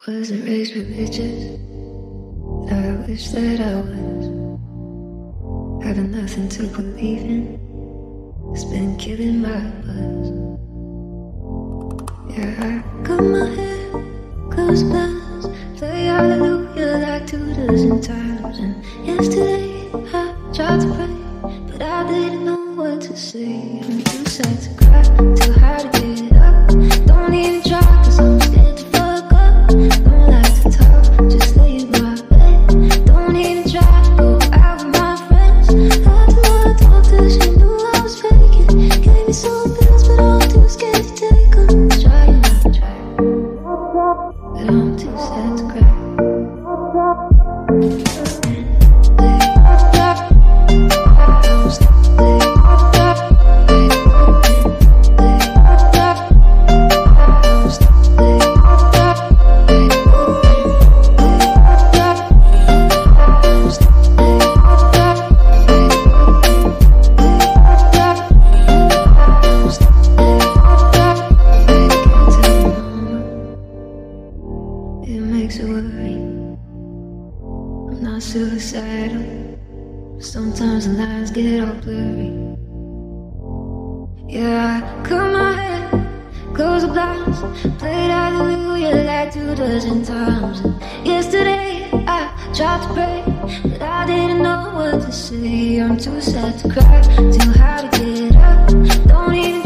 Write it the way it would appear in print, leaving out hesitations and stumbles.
Wasn't raised religious, but I wish that I was. Having nothing to believe in, it's been killing my buzz. Yeah, I cut my hair, close plans, play hallelujah like 2 dozen times. And yesterday I tried to pray, but I didn't know what to say. I'm too sad to cry, too high to get up. Don't even try, cause I'm scared to fuck up. Don't like to talk, just lay in my bed. Don't even try to go out with my friends. Got to my doctor, she knew I was faking. Gave me some pills, but I'm too scared to take them. Try, but I'm too sad to cry. It makes it worry. I'm not suicidal, but sometimes the lines get all blurry. Yeah, I cut my hair, close the blinds, played hallelujah like 2 dozen times. And yesterday I tried to pray, but I didn't know what to say. I'm too sad to cry, too high to get up. Don't even